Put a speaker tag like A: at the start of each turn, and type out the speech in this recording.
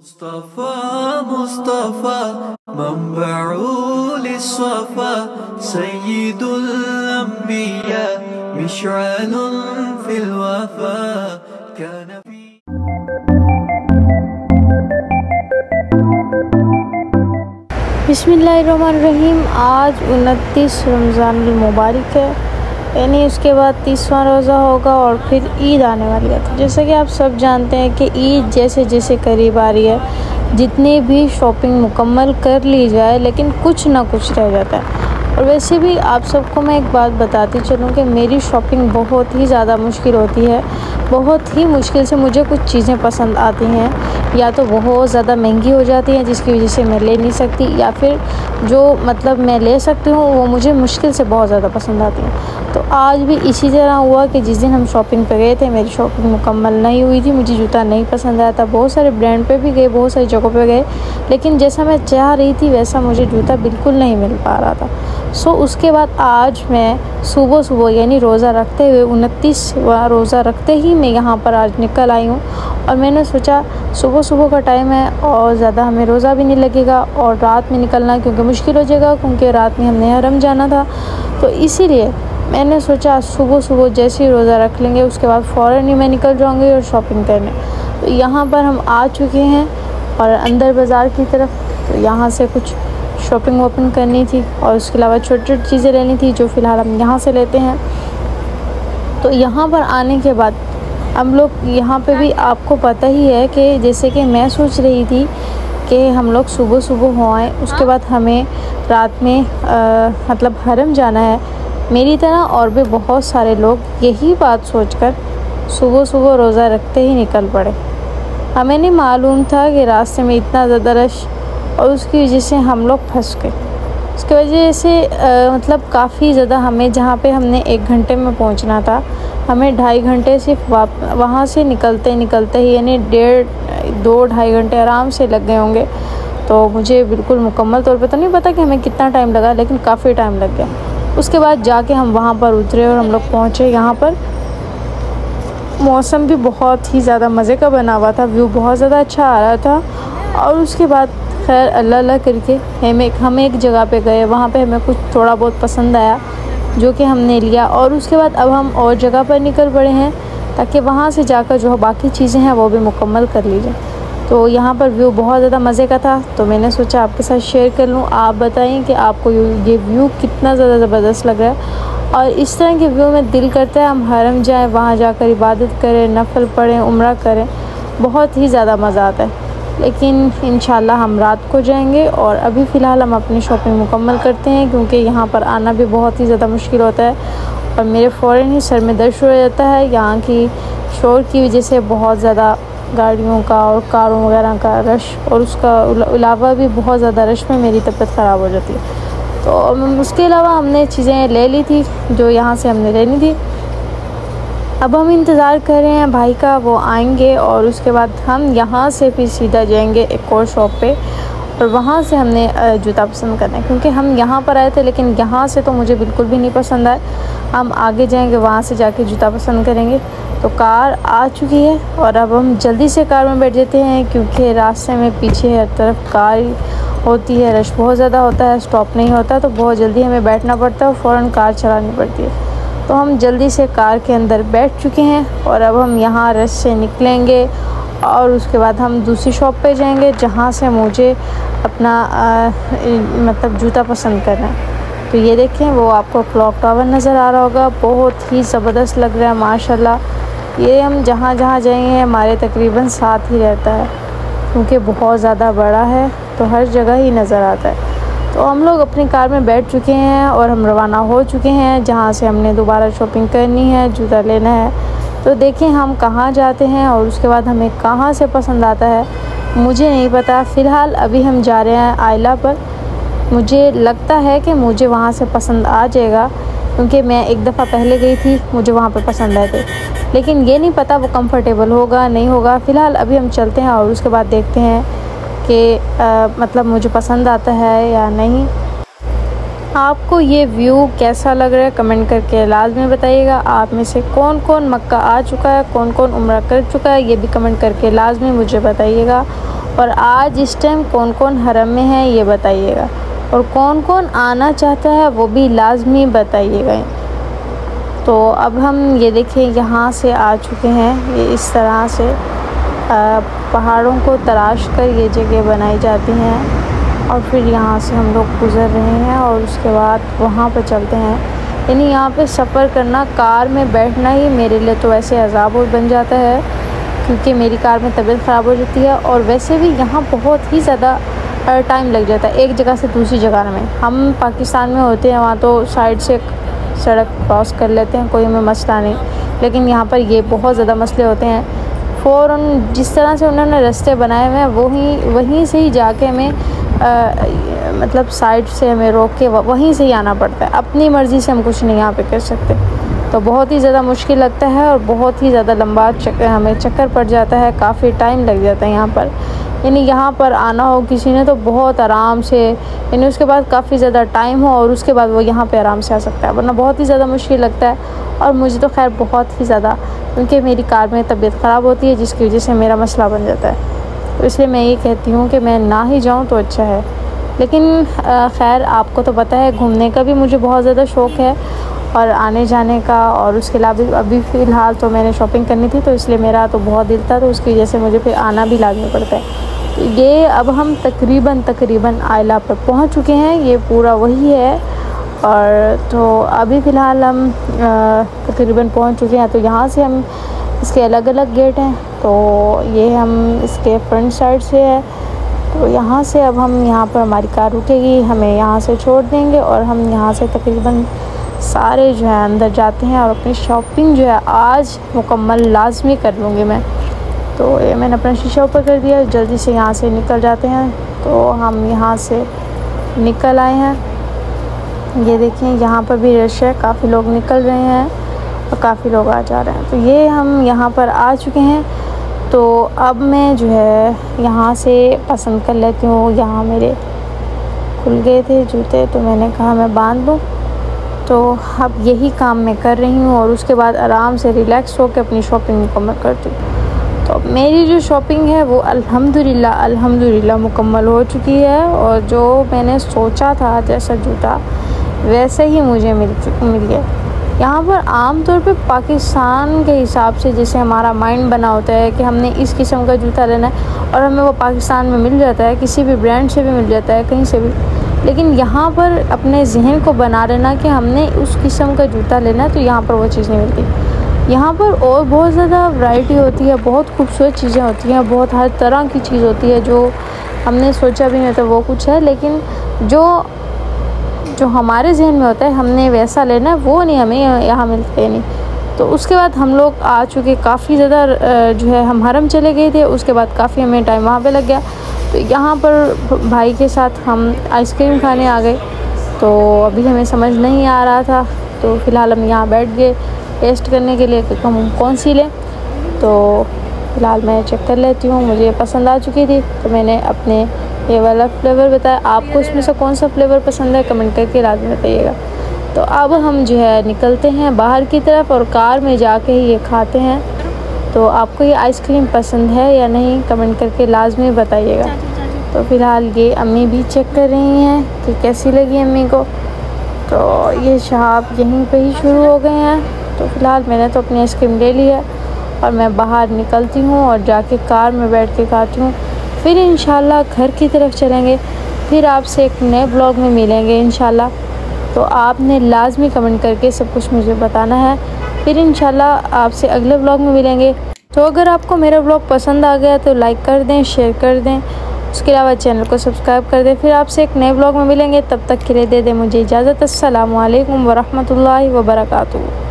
A: मुस्तफा मुस्तफा मंबउल सफा सय्यिदुल अंबिया मिशअलुन फिल वफा काना फी।
B: बिस्मिल्लाहिर्रहमानिर्रहीम। आज 29 रमज़ान मुबारक है, यानी उसके बाद 30वां रोज़ा होगा और फिर ईद आने वाली है। तो जैसा कि आप सब जानते हैं कि ईद जैसे जैसे करीब आ रही है, जितनी भी शॉपिंग मुकम्मल कर ली जाए लेकिन कुछ ना कुछ रह जाता है। और वैसे भी आप सबको मैं एक बात बताती चलूँ कि मेरी शॉपिंग बहुत ही ज़्यादा मुश्किल होती है। बहुत ही मुश्किल से मुझे कुछ चीज़ें पसंद आती हैं, या तो बहुत ज़्यादा महंगी हो जाती हैं जिसकी वजह से मैं ले नहीं सकती, या फिर जो मतलब मैं ले सकती हूँ वो मुझे मुश्किल से बहुत ज़्यादा पसंद आती हैं। तो आज भी इसी तरह हुआ कि जिस दिन हम शॉपिंग पे गए थे, मेरी शॉपिंग मुकम्मल नहीं हुई थी। मुझे जूता नहीं पसंद आया था। बहुत सारे ब्रांड पे भी गए, बहुत सारी जगहों पे गए, लेकिन जैसा मैं चाह रही थी वैसा मुझे जूता बिल्कुल नहीं मिल पा रहा था। उसके बाद आज मैं सुबह सुबह यानी रोज़ा रखते हुए 29वां रोज़ा रखते ही मैं यहाँ पर आज निकल आई हूँ। और मैंने सोचा सुबह सुबह का टाइम है और ज़्यादा हमें रोज़ा भी नहीं लगेगा और रात में निकलना क्योंकि मुश्किल हो जाएगा, क्योंकि रात में हमने हरम जाना था। तो इसीलिए मैंने सोचा सुबह सुबह जैसे ही रोज़ा रख लेंगे उसके बाद फ़ौरन ही मैं निकल जाऊँगी और शॉपिंग करने। तो यहाँ पर हम आ चुके हैं और अंदर बाज़ार की तरफ। तो यहाँ से कुछ शॉपिंग वॉपिंग करनी थी और उसके अलावा छोटी छोटी चीज़ें लेनी थी जो फ़िलहाल हम यहाँ से लेते हैं। तो यहाँ पर आने के बाद हम लोग यहाँ पे भी आपको पता ही है कि जैसे कि मैं सोच रही थी कि हम लोग सुबह सुबह हो आएँ, उसके बाद हमें रात में मतलब हरम जाना है। मेरी तरह और भी बहुत सारे लोग यही बात सोचकर सुबह सुबह रोज़ा रखते ही निकल पड़े। हमें नहीं मालूम था कि रास्ते में इतना ज़्यादा रश, और उसकी वजह से हम लोग फंस गए। उसकी वजह से मतलब काफ़ी ज़्यादा हमें जहाँ पे हमने 1 घंटे में पहुँचना था, हमें 2.5 घंटे सिर्फ वहाँ से निकलते ही यानी 2-2.5 घंटे आराम से लग गए होंगे। तो मुझे बिल्कुल मुकम्मल तौर पे तो नहीं पता कि हमें कितना टाइम लगा, लेकिन काफ़ी टाइम लग गया। उसके बाद जाके हम वहाँ पर उतरे और हम लोग पहुँचे यहाँ पर। मौसम भी बहुत ही ज़्यादा मज़े का बना हुआ था, व्यू बहुत ज़्यादा अच्छा आ रहा था। और उसके बाद खैर अल्लाह करके हम एक जगह पे गए, वहाँ पे हमें कुछ थोड़ा बहुत पसंद आया जो कि हमने लिया। और उसके बाद अब हम और जगह पर निकल पड़े हैं ताकि वहाँ से जाकर जो बाकी चीज़ें हैं वो भी मुकम्मल कर लीजिए। तो यहाँ पर व्यू बहुत ज़्यादा मज़े का था, तो मैंने सोचा आपके साथ शेयर कर लूँ। आप बताएं कि आपको ये व्यू कितना ज़्यादा ज़बरदस्त लग रहा है। और इस तरह के व्यू में दिल करता है हम हरम जाएँ, वहाँ जाकर इबादत करें, नफल पढ़ें, उम्रा करें, बहुत ही ज़्यादा मज़ा आता है। लेकिन इंशाल्लाह हम रात को जाएंगे और अभी फ़िलहाल हम अपनी शॉपिंग मुकम्मल करते हैं, क्योंकि यहाँ पर आना भी बहुत ही ज़्यादा मुश्किल होता है और मेरे फ़ौरन ही सर में दर्द हो जाता है। यहाँ की शोर की वजह से बहुत ज़्यादा गाड़ियों का और कारों वगैरह का रश, और उसका अलावा भी बहुत ज़्यादा रश में मेरी तबीयत ख़राब हो जाती है। तो उसके अलावा हमने चीज़ें ले ली थी जो यहाँ से हमने लेनी थी। अब हम इंतज़ार कर रहे हैं भाई का, वो आएंगे और उसके बाद हम यहाँ से फिर सीधा जाएंगे एक और शॉप पे, और वहाँ से हमने जूता पसंद करना है, क्योंकि हम यहाँ पर आए थे लेकिन यहाँ से तो मुझे बिल्कुल भी नहीं पसंद आया। हम आगे जाएंगे, वहाँ से जाके जूता पसंद करेंगे। तो कार आ चुकी है और अब हम जल्दी से कार में बैठ जाते हैं, क्योंकि रास्ते में पीछे हर तरफ कार होती है, रश बहुत ज़्यादा होता है, स्टॉप नहीं होता, तो बहुत जल्दी हमें बैठना पड़ता है और फ़ौरन कार चलानी पड़ती है। तो हम जल्दी से कार के अंदर बैठ चुके हैं और अब हम यहाँ रश से निकलेंगे और उसके बाद हम दूसरी शॉप पे जाएंगे जहाँ से मुझे अपना मतलब जूता पसंद करना है। तो ये देखें, वो आपको क्लॉक टावर नज़र आ रहा होगा, बहुत ही ज़बरदस्त लग रहा है माशाल्लाह। ये हम जहाँ जहाँ जाएंगे हमारे तकरीबन साथ ही रहता है, क्योंकि बहुत ज़्यादा बड़ा है तो हर जगह ही नज़र आता है। तो हम लोग अपनी कार में बैठ चुके हैं और हम रवाना हो चुके हैं जहाँ से हमने दोबारा शॉपिंग करनी है, जूता लेना है। तो देखें हम कहाँ जाते हैं और उसके बाद हमें कहाँ से पसंद आता है मुझे नहीं पता। फ़िलहाल अभी हम जा रहे हैं आइला पर। मुझे लगता है कि मुझे वहाँ से पसंद आ जाएगा, क्योंकि मैं एक दफ़ा पहले गई थी, मुझे वहाँ पर पसंद आए थे, लेकिन ये नहीं पता वो कंफर्टेबल होगा नहीं होगा। फ़िलहाल अभी हम चलते हैं और उसके बाद देखते हैं कि मतलब मुझे पसंद आता है या नहीं। आपको ये व्यू कैसा लग रहा है कमेंट करके लाजमी बताइएगा। आप में से कौन कौन मक्का आ चुका है, कौन कौन उम्रा कर चुका है, ये भी कमेंट करके लाजमी मुझे बताइएगा। और आज इस टाइम कौन कौन हरम में है ये बताइएगा, और कौन कौन आना चाहता है वो भी लाजमी बताइएगा। तो अब हम ये देखिए यहाँ से आ चुके हैं। ये इस तरह से पहाड़ों को तराश कर ये जगह बनाई जाती हैं और फिर यहाँ से हम लोग गुज़र रहे हैं और उसके बाद वहाँ पर चलते हैं। यानी यहाँ पे सफ़र करना, कार में बैठना ही मेरे लिए तो वैसे अज़ाब बन जाता है, क्योंकि मेरी कार में तबीयत ख़राब हो जाती है और वैसे भी यहाँ बहुत ही ज़्यादा टाइम लग जाता है एक जगह से दूसरी जगह में। हम पाकिस्तान में होते हैं वहाँ तो साइड से सड़क क्रॉस कर लेते हैं, कोई हमें मसला नहीं, लेकिन यहाँ पर ये बहुत ज़्यादा मसले होते हैं। फ़ौरन जिस तरह से उन्होंने रास्ते बनाए हुए हैं वहीं से ही जाके हमें मतलब साइड से हमें रोक के वहीं से ही आना पड़ता है। अपनी मर्ज़ी से हम कुछ नहीं यहाँ पे कर सकते, तो बहुत ही ज़्यादा मुश्किल लगता है और बहुत ही ज़्यादा लंबा हमें चक्कर पड़ जाता है, काफ़ी टाइम लग जाता है यहाँ पर। यानी यहाँ पर आना हो किसी ने तो बहुत आराम से, यानी उसके बाद काफ़ी ज़्यादा टाइम हो और उसके बाद वो यहाँ पे आराम से आ सकता है, वरना बहुत ही ज़्यादा मुश्किल लगता है। और मुझे तो खैर बहुत ही ज़्यादा, क्योंकि मेरी कार में तबीयत ख़राब होती है जिसकी वजह से मेरा मसला बन जाता है, तो इसलिए मैं ये कहती हूँ कि मैं ना ही जाऊँ तो अच्छा है। लेकिन खैर आपको तो पता है घूमने का भी मुझे बहुत ज़्यादा शौक़ है और आने जाने का, और उसके अलावा अभी फ़िलहाल तो मैंने शॉपिंग करनी थी तो इसलिए मेरा तो बहुत दिल था, तो उसकी वजह से मुझे फिर आना भी लाजमी पड़ता है। तो ये अब हम तकरीबन आइला पर पहुंच चुके हैं, ये पूरा वही है। और तो अभी फ़िलहाल हम तकरीबन पहुंच चुके हैं। तो यहाँ से हम इसके अलग अलग गेट हैं, तो ये हम इसके फ्रंट साइड से है, तो यहाँ से अब हम यहाँ पर हमारी कार रुकेगी, हमें यहाँ से छोड़ देंगे और हम यहाँ से तकरीबन सारे जो है अंदर जाते हैं और अपनी शॉपिंग जो है आज मुकम्मल लाजमी कर लूँगी मैं। तो ये मैंने अपना शीशा ऊपर कर दिया, जल्दी से यहाँ से निकल जाते हैं। तो हम यहाँ से निकल आए हैं, ये देखिए यहाँ पर भी रश है, काफ़ी लोग निकल रहे हैं और काफ़ी लोग आ जा रहे हैं। तो ये हम यहाँ पर आ चुके हैं। तो अब मैं जो है यहाँ से पसंद कर लेती हूँ, यहाँ मेरे खुल गए थे जूते तो मैंने कहा मैं बांध लूँ। तो अब यही काम मैं कर रही हूँ और उसके बाद आराम से रिलैक्स होकर अपनी शॉपिंग मुकम्मल करती हूँ। तो मेरी जो शॉपिंग है वो अल्हम्दुलिल्लाह मुकम्मल हो चुकी है और जो मैंने सोचा था जैसा जूता वैसे ही मुझे मिल गया। यहाँ पर आम तौर पे पाकिस्तान के हिसाब से जैसे हमारा माइंड बना होता है कि हमने इस किस्म का जूता लेना है और हमें वो पाकिस्तान में मिल जाता है, किसी भी ब्रांड से भी मिल जाता है, कहीं से भी। लेकिन यहाँ पर अपने जहन को बना लेना कि हमने उस किस्म का जूता लेना है, तो यहाँ पर वो चीज़ नहीं मिलती। यहाँ पर और बहुत ज़्यादा वैरायटी होती है, बहुत खूबसूरत चीज़ें होती हैं, बहुत हर तरह की चीज़ होती है जो हमने सोचा भी नहीं था वो कुछ है, लेकिन जो हमारे जहन में होता है हमने वैसा लेना है वो नहीं हमें यहाँ मिलते नहीं। तो उसके बाद हम लोग आ चुके, काफ़ी ज़्यादा जो है हम हरम चले गए थे, उसके बाद काफ़ी हमें टाइम वहाँ पे लग गया। तो यहाँ पर भाई के साथ हम आइसक्रीम खाने आ गए, तो अभी हमें समझ नहीं आ रहा था, तो फ़िलहाल हम यहाँ बैठ गए टेस्ट करने के लिए कि हम कौन सी लें। तो फ़िलहाल मैं चेक कर लेती हूँ, मुझे पसंद आ चुकी थी तो मैंने अपने ये वाला फ्लेवर बताया। आपको इसमें से कौन सा फ्लेवर पसंद है कमेंट करके लाजमी बताइएगा। तो अब हम जो है निकलते हैं बाहर की तरफ और कार में जाके ही ये खाते हैं। तो आपको ये आइसक्रीम पसंद है या नहीं कमेंट करके लाजमी बताइएगा। तो फ़िलहाल ये अम्मी भी चेक कर रही हैं कि कैसी लगी अम्मी को। तो ये शहाब यहीं पे ही शुरू हो गए हैं। तो फ़िलहाल मैंने तो अपनी आइसक्रीम ले ली है और मैं बाहर निकलती हूँ और जाके कार में बैठ के खाती हूँ। फिर इंशाल्लाह घर की तरफ चलेंगे, फिर आपसे एक नए ब्लॉग में मिलेंगे इंशाल्लाह। तो आपने लाजमी कमेंट करके सब कुछ मुझे बताना है, फिर इंशाल्लाह आपसे अगले ब्लॉग में मिलेंगे। तो अगर आपको मेरा ब्लॉग पसंद आ गया तो लाइक कर दें, शेयर कर दें, उसके अलावा चैनल को सब्सक्राइब कर दें। फिर आपसे एक नए ब्लॉग में मिलेंगे, तब तक के लिए दे दें मुझे इजाज़त। अस्सलामु अलैकुम वरहमतुल्लाहि वबरकातुहू।